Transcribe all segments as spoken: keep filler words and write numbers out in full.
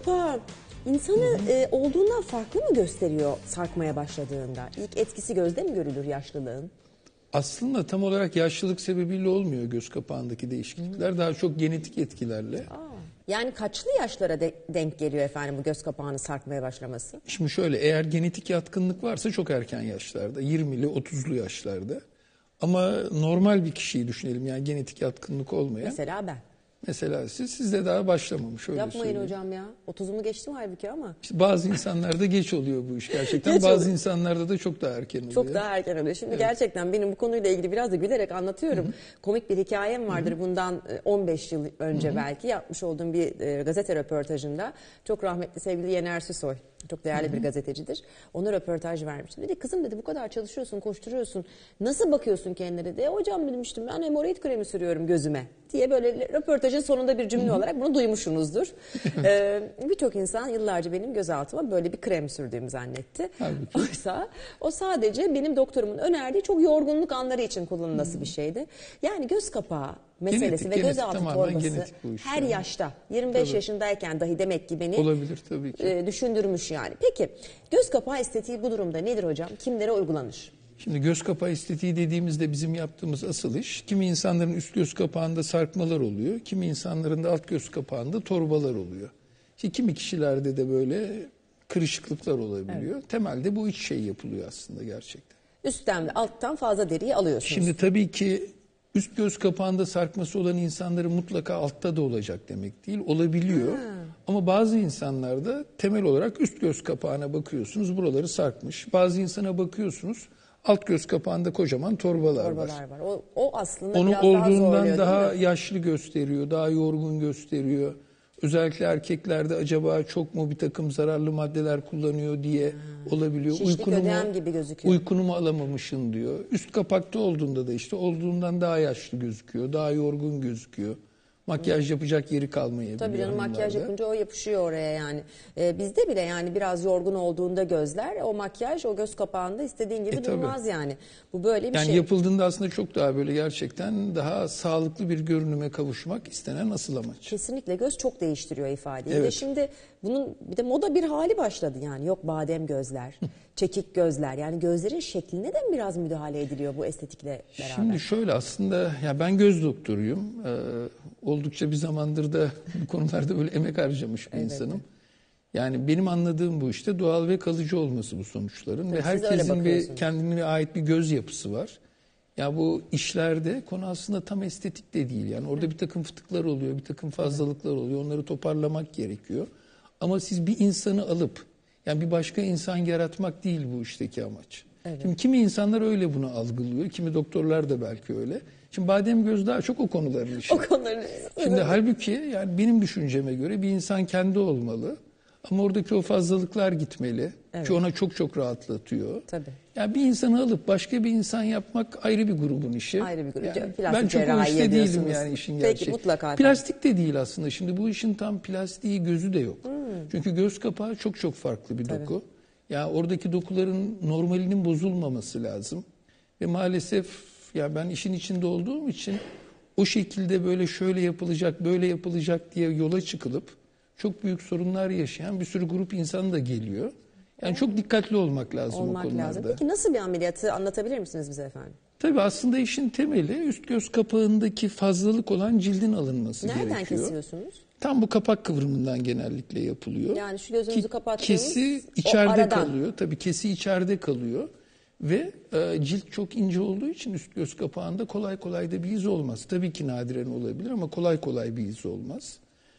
kapağı insanı e, olduğundan farklı mı gösteriyor sarkmaya başladığında? İlk etkisi gözde mi görülür yaşlılığın? Aslında tam olarak yaşlılık sebebiyle olmuyor göz kapağındaki değişiklikler. Hı. Daha çok genetik etkilerle. Aa, yani kaçlı yaşlara de, denk geliyor efendim bu göz kapağının sarkmaya başlaması? Şimdi şöyle, eğer genetik yatkınlık varsa çok erken yaşlarda, yirmili otuzlu yaşlarda. Ama normal bir kişiyi düşünelim, yani genetik yatkınlık olmayan. Mesela ben. Mesela siz, sizde daha başlamamış, öyle Yapmayın söyleyeyim. hocam ya. otuzumu geçtim halbuki ama. İşte bazı insanlarda geç oluyor bu iş gerçekten. Bazı oluyor. insanlarda da çok daha erken oluyor. Çok daha erken oluyor. Şimdi evet. Gerçekten benim bu konuyla ilgili biraz da gülerek anlatıyorum. Hı-hı. Komik bir hikayem vardır. Hı-hı. Bundan on beş yıl önce Hı-hı. belki yapmış olduğum bir e, gazete röportajında. Çok rahmetli sevgili Yener Süsoy. Çok değerli Hı-hı. bir gazetecidir. Ona röportaj vermiştim. Dedi kızım dedi bu kadar çalışıyorsun, koşturuyorsun. Nasıl bakıyorsun kendine de? Hocam demiştim ben hemoroid kremi sürüyorum gözüme diye böyle röportajın sonunda bir cümle Hı-hı. olarak bunu duymuşsunuzdur. ee, Birçok insan yıllarca benim gözaltıma böyle bir krem sürdüğümü zannetti. Halbuki. Oysa o sadece benim doktorumun önerdiği çok yorgunluk anları için kullanılması Hı-hı. bir şeydi. Yani göz kapağı meselesi genetik, ve gözaltı torbası her yani. Yaşta yirmi beş tabii. yaşındayken dahi demek ki beni olabilir tabii ki. E, düşündürmüş yani. Peki göz kapağı estetiği bu durumda nedir hocam? Kimlere uygulanır? Şimdi göz kapağı estetiği dediğimizde bizim yaptığımız asıl iş, kimi insanların üst göz kapağında sarkmalar oluyor, kimi insanların da alt göz kapağında torbalar oluyor. İşte kimi kişilerde de böyle kırışıklıklar olabiliyor. Evet. Temelde bu üç şey yapılıyor aslında gerçekten. Üstten ve alttan fazla deriyi alıyorsunuz. Şimdi tabii ki üst göz kapağında sarkması olan insanların mutlaka altta da olacak demek değil. Olabiliyor. Ha. Ama bazı insanlarda temel olarak üst göz kapağına bakıyorsunuz, buraları sarkmış. Bazı insana bakıyorsunuz, alt göz kapağında kocaman torbalar, torbalar var. var. O, o aslında onu biraz olduğundan daha zorluyor, daha yaşlı gösteriyor, daha yorgun gösteriyor. Özellikle erkeklerde acaba çok mu bir takım zararlı maddeler kullanıyor diye hmm. olabiliyor. Şişlik uykunu ödem mu, gibi gözüküyor. Uykunu mu alamamışsın diyor. Üst kapakta olduğunda da işte olduğundan daha yaşlı gözüküyor, daha yorgun gözüküyor. Makyaj yapacak yeri kalmayabiliyor. Tabii canım hanımlarda. Makyaj yapınca o yapışıyor oraya yani. Ee, bizde bile yani biraz yorgun olduğunda gözler o makyaj o göz kapağında istediğin gibi e, durmaz yani. Bu böyle bir yani şey. Yani yapıldığında aslında çok daha böyle gerçekten daha sağlıklı bir görünüme kavuşmak istenen asıl amaç. Kesinlikle göz çok değiştiriyor ifadeyi. Evet. Ve şimdi bunun bir de moda bir hali başladı yani. Yok badem gözler, çekik gözler. Yani gözlerin şekline de biraz müdahale ediliyor bu estetikle beraber. Şimdi şöyle aslında ya ben göz doktoruyum. Ee, oldukça bir zamandır da bu konularda böyle emek harcamış bir evet. insanım. Yani benim anladığım bu işte doğal ve kalıcı olması bu sonuçların. Tabii ve herkesin bir kendine ait bir göz yapısı var. Ya bu işlerde konu aslında tam estetik de değil. Yani orada bir takım fıtıklar oluyor, bir takım fazlalıklar oluyor. Onları toparlamak gerekiyor. Ama siz bir insanı alıp yani bir başka insan yaratmak değil bu işteki amaç. Evet. Şimdi kimi insanlar öyle bunu algılıyor, kimi doktorlar da belki öyle. Şimdi badem göz daha çok o konuların işi. O konuların. Şimdi halbuki yani benim düşünceme göre bir insan kendi olmalı. Ama oradaki o fazlalıklar gitmeli. Evet. Ki ona çok çok rahatlatıyor. Tabii. Yani bir insanı alıp başka bir insan yapmak ayrı bir grubun işi. Ayrı bir grup. Yani ben çok o işte değilim yani işin gerçeği. Peki mutlaka. Plastik de değil aslında. Şimdi bu işin tam plastiği gözü de yok. Hmm. Çünkü göz kapağı çok çok farklı bir doku. Tabii. Yani oradaki dokuların normalinin bozulmaması lazım. Ve maalesef ya ben işin içinde olduğum için o şekilde böyle şöyle yapılacak, böyle yapılacak diye yola çıkılıp çok büyük sorunlar yaşayan bir sürü grup insan da geliyor. Yani çok dikkatli olmak lazım olmak o konularda. Lazım. Peki nasıl bir ameliyatı anlatabilir misiniz bize efendim? Tabii aslında işin temeli üst göz kapağındaki fazlalık olan cildin alınması Nereden gerekiyor. Nereden kesiyorsunuz? Tam bu kapak kıvrımından genellikle yapılıyor. Yani şu gözünüzü Ki, kapattığınız kesi içeride kalıyor. Tabii kesi içeride kalıyor. Ve e, cilt çok ince olduğu için üst göz kapağında kolay kolay da bir iz olmaz. Tabii ki nadiren olabilir ama kolay kolay bir iz olmaz.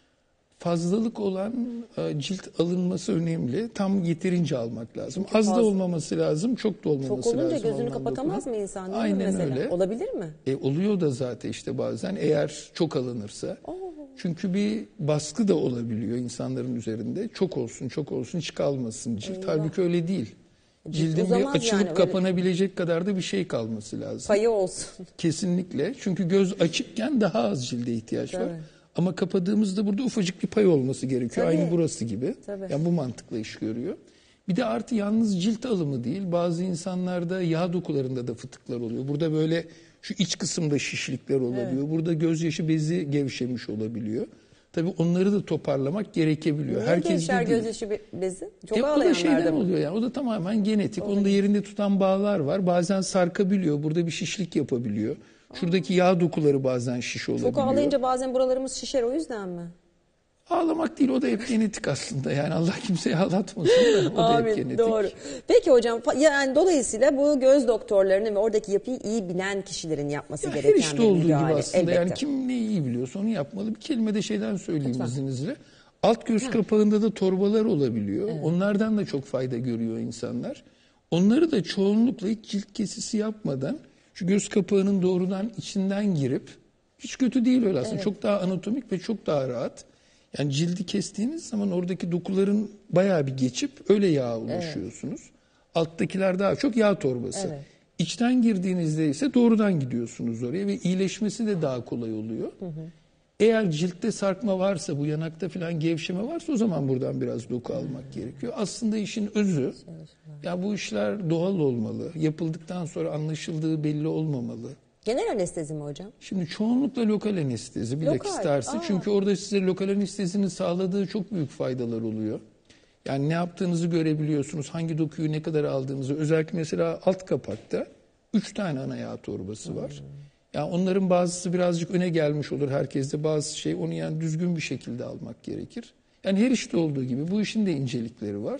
Fazlalık olan e, cilt alınması önemli. Tam yeterince almak lazım. Çünkü Az fazla. da olmaması lazım, çok da olmaması lazım. Çok olunca lazım gözünü kapatamaz dokuna. mı insan? Aynen mesela? öyle. Olabilir mi? E, oluyor da zaten işte bazen eğer çok alınırsa. Oo. Çünkü bir baskı da olabiliyor insanların üzerinde. Çok olsun, çok olsun, hiç kalmasın cilt. Eyvah. Halbuki öyle değil. Cildin bir açılıp yani, kapanabilecek öyle... kadar da bir şey kalması lazım. Payı olsun. Kesinlikle. Çünkü göz açıkken daha az cilde ihtiyaç Tabii. var. Ama kapadığımızda burada ufacık bir pay olması gerekiyor. Tabii. Aynı burası gibi. Tabii. Yani bu mantıkla iş görüyor. Bir de artı yalnız cilt alımı değil. Bazı insanlarda yağ dokularında da fıtıklar oluyor. Burada böyle şu iç kısımda şişlikler olabiliyor. Evet. Burada gözyaşı bezi gevşemiş olabiliyor. Tabii onları da toparlamak gerekebiliyor. Niye Herkes gevşer de değil. gözyaşı be- bezi? Çok E, o da ağlayanlar şeyden da mı? oluyor yani. O da tamamen genetik. Onu da yerinde tutan bağlar var. Bazen sarkabiliyor. Burada bir şişlik yapabiliyor. Şuradaki yağ dokuları bazen şiş olabiliyor. Çok ağlayınca bazen buralarımız şişer, o yüzden mi? Ağlamak değil, o da hep genetik aslında. Yani Allah kimseyi ağlatmasın da o da hep Amin, genetik. doğru. Peki hocam, fa- yani dolayısıyla bu göz doktorlarının ve oradaki yapıyı iyi bilen kişilerin yapması Ya her gereken işte bir olduğu gibi müdahale. aslında. Elbette. Yani kim neyi iyi biliyorsa onu yapmalı. Bir kelime de şeyden söyleyeyim izninizle. Alt göz kapağında da torbalar olabiliyor. Evet. Onlardan da çok fayda görüyor insanlar. Onları da çoğunlukla hiç cilt kesisi yapmadan şu göz kapağının doğrudan içinden girip, hiç kötü değil öyle aslında. Evet. Çok daha anatomik ve çok daha rahat. Yani cildi kestiğiniz zaman oradaki dokuların bayağı bir geçip öyle yağa ulaşıyorsunuz. Evet. Alttakiler daha çok yağ torbası. Evet. İçten girdiğinizde ise doğrudan gidiyorsunuz oraya ve iyileşmesi de daha kolay oluyor. Hı hı. Eğer ciltte sarkma varsa, bu yanakta falan gevşeme varsa o zaman buradan biraz doku almak gerekiyor. Aslında işin özü, ya bu işler doğal olmalı. Yapıldıktan sonra anlaşıldığı belli olmamalı. Genel anestezi mi hocam? Şimdi çoğunlukla lokal anestezi bilakis tersi. Çünkü orada size lokal anestezinin sağladığı çok büyük faydalar oluyor. Yani ne yaptığınızı görebiliyorsunuz, hangi dokuyu ne kadar aldığınızı. Özellikle mesela alt kapakta üç tane ana yağ torbası var. Hmm. Yani onların bazısı birazcık öne gelmiş olur herkeste, bazı şey onu yani düzgün bir şekilde almak gerekir. Yani her işte olduğu gibi bu işin de incelikleri var.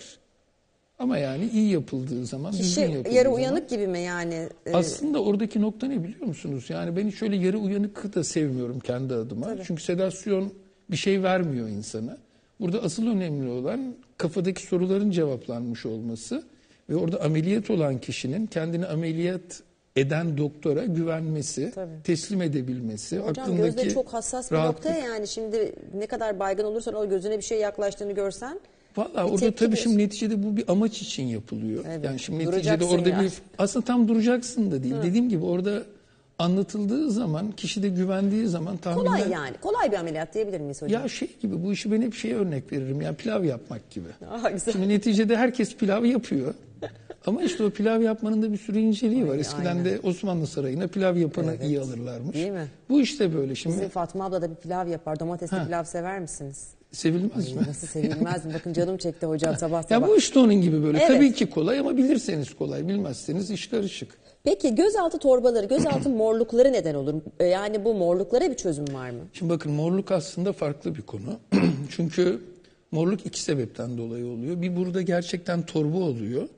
Ama yani iyi yapıldığı zaman, Kişi düzgün yapıldığı yarı zaman, uyanık gibi mi yani? Aslında oradaki nokta ne biliyor musunuz? Yani ben hiç öyle yarı uyanık da sevmiyorum kendi adıma. Tabii. Çünkü sedasyon bir şey vermiyor insana. Burada asıl önemli olan kafadaki soruların cevaplanmış olması ve orada ameliyat olan kişinin kendini ameliyat eden doktora güvenmesi, tabii, teslim edebilmesi. Hocam aklındaki gözde çok hassas bir rahatlık. nokta yani, şimdi ne kadar baygın olursan o gözüne bir şey yaklaştığını görsen. Valla orada tabii diyorsun. Şimdi neticede bu bir amaç için yapılıyor. Evet. Yani şimdi neticede orada yani. bir aslında tam duracaksın da değil. Hı. Dediğim gibi orada anlatıldığı zaman, kişi de güvendiği zaman tahminen... Kolay yani. Kolay bir ameliyat diyebilir miyiz hocam? Ya şey gibi, bu işi ben hep şeye örnek veririm. Yani pilav yapmak gibi. Aa, güzel. Şimdi neticede herkes pilav yapıyor. Ama işte o pilav yapmanın da bir sürü inceliği Ay, var. Eskiden aynen. de Osmanlı Sarayı'na pilav yapanı evet. iyi alırlarmış. Değil mi? Bu işte böyle şimdi. Bizim Fatma abla da bir pilav yapar. Domatesli ha. pilav sever misiniz? Sevilmez Ay, mi? Nasıl sevilmez mi? Bakın canım çekti hocam sabah sabah. Ya bu işte onun gibi böyle. Evet. Tabii ki kolay ama bilirseniz kolay. Bilmezseniz iş karışık. Peki gözaltı torbaları, gözaltı morlukları neden olur? Yani bu morluklara bir çözüm var mı? Şimdi bakın, morluk aslında farklı bir konu. Çünkü morluk iki sebepten dolayı oluyor. Bir, burada gerçekten torba oluyor.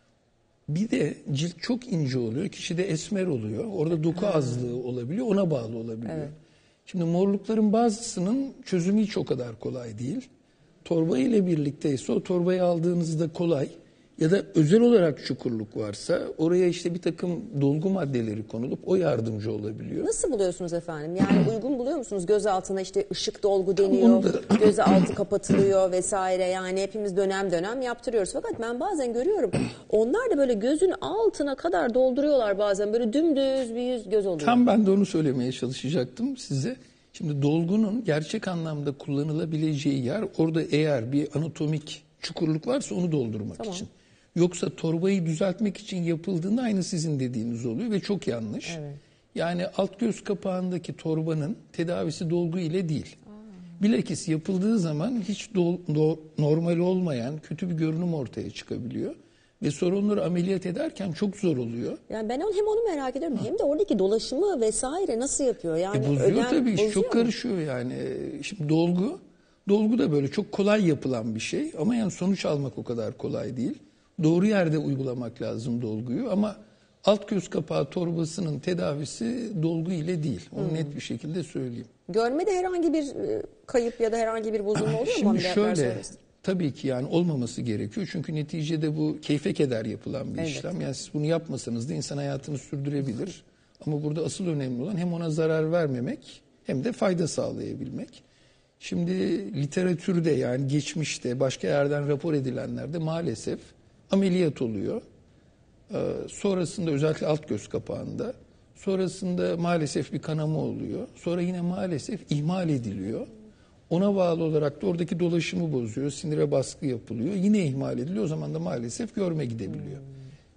Bir de cilt çok ince oluyor. Kişide esmer oluyor. Orada doku azlığı olabiliyor. Ona bağlı olabiliyor. Evet. Şimdi morlukların bazısının çözümü hiç o kadar kolay değil. Torba ile birlikteyse o torbayı aldığınızda kolay. Ya da özel olarak çukurluk varsa oraya işte bir takım dolgu maddeleri konulup o yardımcı olabiliyor. Nasıl buluyorsunuz efendim? Yani uygun buluyor musunuz? Göz altına işte ışık dolgu deniyor, da... göz altı kapatılıyor vesaire. Yani hepimiz dönem dönem yaptırıyoruz. Fakat ben bazen görüyorum, onlar da böyle gözün altına kadar dolduruyorlar bazen. Böyle dümdüz bir yüz göz oluyor. Tam ben de onu söylemeye çalışacaktım size. Şimdi dolgunun gerçek anlamda kullanılabileceği yer, orada eğer bir anatomik çukurluk varsa onu doldurmak tamam. için. Yoksa torbayı düzeltmek için yapıldığında aynı sizin dediğiniz oluyor ve çok yanlış. Evet. Yani alt göz kapağındaki torbanın tedavisi dolgu ile değil. Aa. Bilakis yapıldığı zaman hiç do, do, normal olmayan kötü bir görünüm ortaya çıkabiliyor. Ve sonra onları ameliyat ederken çok zor oluyor. Yani ben hem onu merak ediyorum, ha. hem de oradaki dolaşımı vesaire nasıl yapıyor? Yani e bozuyor ödem, tabii iş çok mu? karışıyor yani. Şimdi dolgu, dolgu da böyle çok kolay yapılan bir şey ama yani sonuç almak o kadar kolay değil. Doğru yerde uygulamak lazım dolguyu ama alt göz kapağı torbasının tedavisi dolgu ile değil. Onu hmm. net bir şekilde söyleyeyim. Görmede herhangi bir kayıp ya da herhangi bir bozulma oluyor Şimdi mu? Şimdi şöyle, tabii ki yani olmaması gerekiyor. Çünkü neticede bu keyfe keder yapılan bir evet. işlem. Yani siz bunu yapmasanız da insan hayatını sürdürebilir. Ama burada asıl önemli olan hem ona zarar vermemek hem de fayda sağlayabilmek. Şimdi literatürde, yani geçmişte başka yerden rapor edilenlerde maalesef ameliyat oluyor. Ee, sonrasında özellikle alt göz kapağında. Sonrasında maalesef bir kanama oluyor. Sonra yine maalesef ihmal ediliyor. Ona bağlı olarak da oradaki dolaşımı bozuyor. Sinire baskı yapılıyor. Yine ihmal ediliyor. O zaman da maalesef görme gidebiliyor.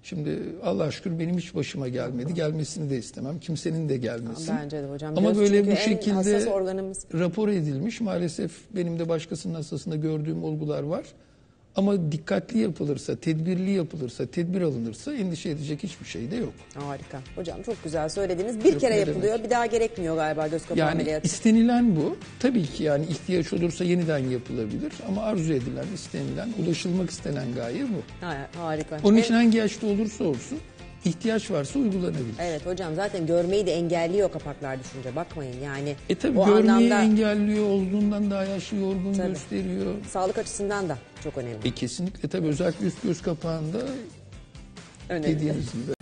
Şimdi Allah'a şükür benim hiç başıma gelmedi. Gelmesini de istemem. Kimsenin de gelmesin. Bence de hocam. Ama Göz böyle çünkü bu en şekilde hassas organımız. rapor edilmiş. Maalesef benim de başkasının hastasında gördüğüm olgular var. Ama dikkatli yapılırsa, tedbirli yapılırsa, tedbir alınırsa endişe edecek hiçbir şey de yok. Harika. Hocam çok güzel söylediniz. Bir Yok, kere ne yapılıyor. demek? Bir daha gerekmiyor galiba göz kapağı Yani ameliyatı. istenilen bu. Tabii ki yani ihtiyaç olursa yeniden yapılabilir. Ama arzu edilen, istenilen, ulaşılmak istenen gaye bu. Ha, harika. Onun Hem- için hangi yaşta olursa olsun ihtiyaç varsa uygulanabilir. Evet hocam, zaten görmeyi de engelliyor kapaklar düşünce, bakmayın yani. E tabii o görmeyi anlamda engelliyor, olduğundan daha yaşlı, yorgun Tabii. gösteriyor. sağlık açısından da çok önemli. E kesinlikle tabii özellikle üst göz kapağında Önemli. dediğiniz gibi.